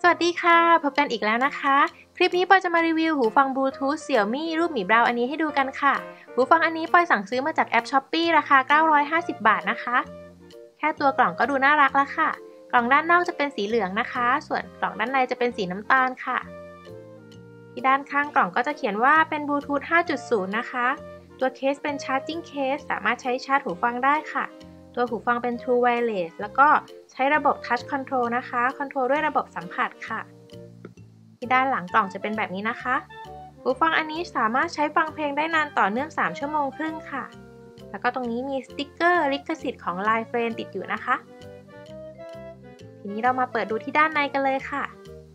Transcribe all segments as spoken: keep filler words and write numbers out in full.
สวัสดีค่ะพบกันอีกแล้วนะคะคลิปนี้ปอยจะมารีวิวหูฟังบลูทูธ Xiaomi รูปหมีบราวน์อันนี้ให้ดูกันค่ะหูฟังอันนี้ปอยสั่งซื้อมาจากแอป Shopee ราคาเก้าร้อยห้าสิบบาทนะคะแค่ตัวกล่องก็ดูน่ารักแล้วค่ะกล่องด้านนอกจะเป็นสีเหลืองนะคะส่วนกล่องด้านในจะเป็นสีน้ำตาลค่ะที่ด้านข้างกล่องก็จะเขียนว่าเป็นบลูทูธ ห้าจุดศูนย์ นะคะตัวเคสเป็น Charging Case สามารถใช้ชาร์จหูฟังได้ค่ะตัวหูฟังเป็น True Wireless แล้วก็ใช้ระบบ Touch Control นะคะคอนโทรลด้วยระบบสัมผัสค่ะที่ด้านหลังกล่องจะเป็นแบบนี้นะคะหูฟังอันนี้สามารถใช้ฟังเพลงได้นานต่อเนื่องสามชั่วโมงครึ่งค่ะแล้วก็ตรงนี้มีสติ๊กเกอร์ลิขสิทธิ์ของ Line Friend ติดอยู่นะคะทีนี้เรามาเปิดดูที่ด้านในกันเลยค่ะ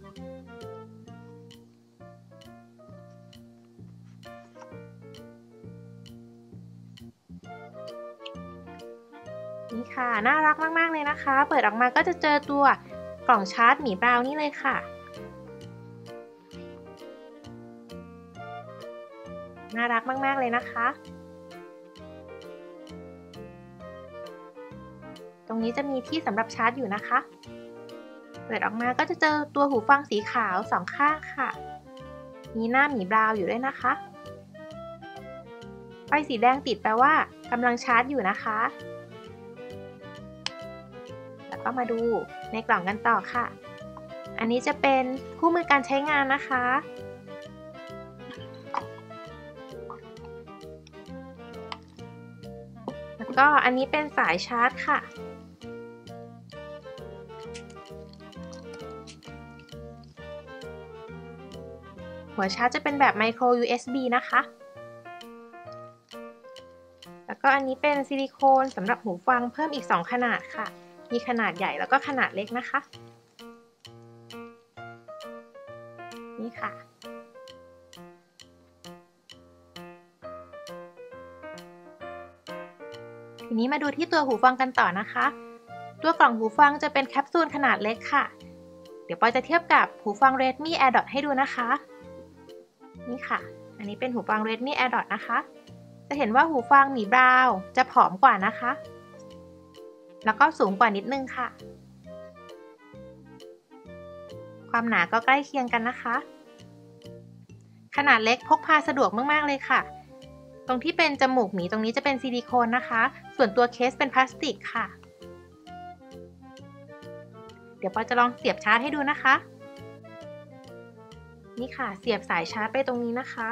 นี่ค่ะน่ารักมากๆเลยนะคะเปิดออกมาก็จะเจอตัวกล่องชาร์จหมีบราวน์นี่เลยค่ะน่ารักมากๆเลยนะคะตรงนี้จะมีที่สำหรับชาร์จอยู่นะคะเปิดออกมาก็จะเจอตัวหูฟังสีขาวสองข้างค่ะมีหน้าหมีบราวน์อยู่ด้วยนะคะไฟสีแดงติดแปลว่ากำลังชาร์จอยู่นะคะแล้วก็มาดูในกล่องกันต่อค่ะอันนี้จะเป็นคู่มือการใช้งานนะคะแล้วก็อันนี้เป็นสายชาร์จค่ะหัวชาร์จจะเป็นแบบ Micro ยู เอส บี นะคะแล้วก็อันนี้เป็นซิลิโคนสำหรับหูฟังเพิ่มอีกสองขนาดค่ะมีขนาดใหญ่แล้วก็ขนาดเล็กนะคะนี่ค่ะทีนี้มาดูที่ตัวหูฟังกันต่อนะคะตัวกล่องหูฟังจะเป็นแคปซูลขนาดเล็กค่ะเดี๋ยวปอยจะเทียบกับหูฟัง Redmi AirDot ให้ดูนะคะนี่ค่ะอันนี้เป็นหูฟัง Redmi AirDot นะคะจะเห็นว่าหูฟังหมีบราวน์จะผอมกว่านะคะแล้วก็สูงกว่านิดนึงค่ะความหนาก็ใกล้เคียงกันนะคะขนาดเล็กพกพาสะดวกมากๆเลยค่ะตรงที่เป็นจมูกหมีตรงนี้จะเป็นซิลิโคนนะคะส่วนตัวเคสเป็นพลาสติกค่ะเดี๋ยวปอยจะลองเสียบชาร์จให้ดูนะคะนี่ค่ะเสียบสายชาร์จไปตรงนี้นะคะ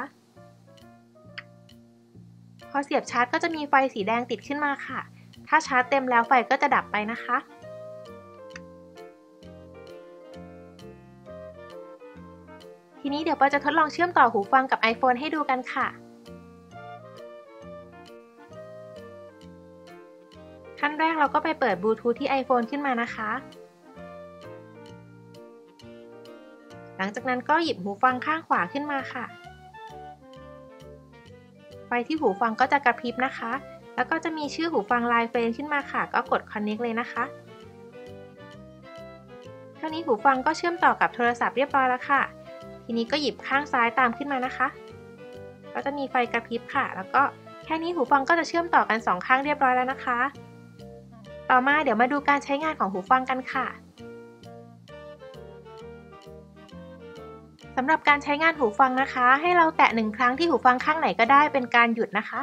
พอเสียบชาร์จก็จะมีไฟสีแดงติดขึ้นมาค่ะถ้าชาร์จเต็มแล้วไฟก็จะดับไปนะคะทีนี้เดี๋ยวปอยจะทดลองเชื่อมต่อหูฟังกับ iPhone ให้ดูกันค่ะขั้นแรกเราก็ไปเปิดบลูทูธที่ iPhone ขึ้นมานะคะหลังจากนั้นก็หยิบหูฟังข้างขวาขึ้นมาค่ะไฟที่หูฟังก็จะกระพริบนะคะแล้วก็จะมีชื่อหูฟัง Line Friend ขึ้นมาค่ะก็กด Connect เลยนะคะเท่านี้หูฟังก็เชื่อมต่อกับโทรศัพท์เรียบร้อยแล้วค่ะทีนี้ก็หยิบข้างซ้ายตามขึ้นมานะคะก็จะมีไฟกระพริบค่ะแล้วก็แค่นี้หูฟังก็จะเชื่อมต่อกันสองข้างเรียบร้อยแล้วนะคะต่อมาเดี๋ยวมาดูการใช้งานของหูฟังกันค่ะสำหรับการใช้งานหูฟังนะคะให้เราแตะหนึ่งครั้งที่หูฟังข้างไหนก็ได้เป็นการหยุดนะคะ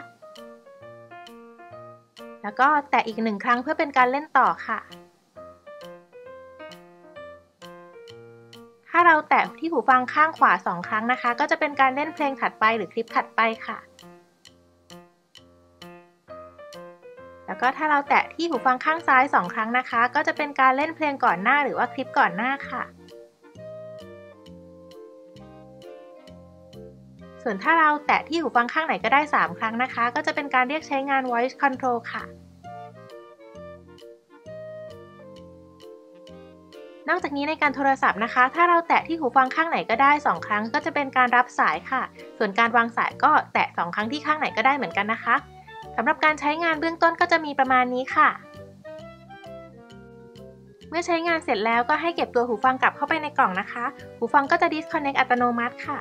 แล้วก็แตะอีกหนึ่งครั้งเพื่อเป็นการเล่นต่อค่ะถ้าเราแตะที่หูฟังข้างขวาสองครั้งนะคะก็จะเป็นการเล่นเพลงถัดไปหรือคลิปถัดไปค่ะแล้วก็ถ้าเราแตะที่หูฟังข้างซ้ายสองครั้งนะคะก็จะเป็นการเล่นเพลงก่อนหน้าหรือว่าคลิปก่อนหน้าค่ะส่วนถ้าเราแตะที่หูฟังข้างไหนก็ได้สามครั้งนะคะก็จะเป็นการเรียกใช้งาน Voice Control ค่ะนอกจากนี้ในการโทรศัพท์นะคะถ้าเราแตะที่หูฟังข้างไหนก็ได้สองครั้งก็จะเป็นการรับสายค่ะส่วนการวางสายก็แตะสองครั้งที่ข้างไหนก็ได้เหมือนกันนะคะสำหรับการใช้งานเบื้องต้นก็จะมีประมาณนี้ค่ะเมื่อใช้งานเสร็จแล้วก็ให้เก็บตัวหูฟังกลับเข้าไปในกล่องนะคะหูฟังก็จะ disconnect อัตโนมัติค่ะ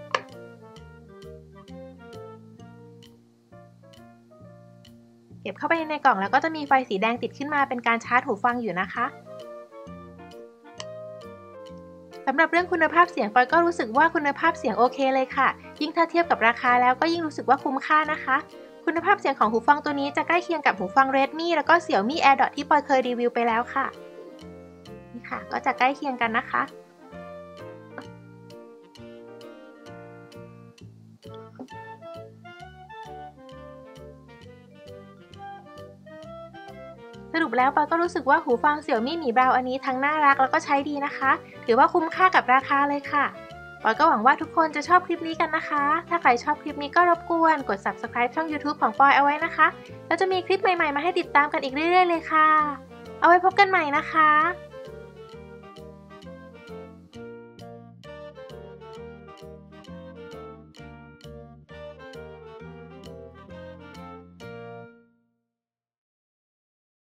เก็บเข้าไปในกล่องแล้วก็จะมีไฟสีแดงติดขึ้นมาเป็นการชาร์จหูฟังอยู่นะคะสำหรับเรื่องคุณภาพเสียงปอยก็รู้สึกว่าคุณภาพเสียงโอเคเลยค่ะยิ่งถ้าเทียบกับราคาแล้วก็ยิ่งรู้สึกว่าคุ้มค่านะคะคุณภาพเสียงของหูฟังตัวนี้จะใกล้เคียงกับหูฟัง Redmi แล้วก็ Xiaomi AirDot ที่ปอยเคยรีวิวไปแล้วค่ะนี่ค่ะก็จะใกล้เคียงกันนะคะสรุปแล้วปอยก็รู้สึกว่าหูฟัง Xiaomi Mi Brow อันนี้ทั้งน่ารักแล้วก็ใช้ดีนะคะถือว่าคุ้มค่ากับราคาเลยค่ะปอยก็หวังว่าทุกคนจะชอบคลิปนี้กันนะคะถ้าใครชอบคลิปนี้ก็รบกวนกด ซับสไครบ์ ช่อง ยูทูบ ของปอยเอาไว้นะคะแล้วจะมีคลิปใหม่ๆมาให้ติดตามกันอีกเรื่อยๆเลยค่ะเอาไว้พบกันใหม่นะคะ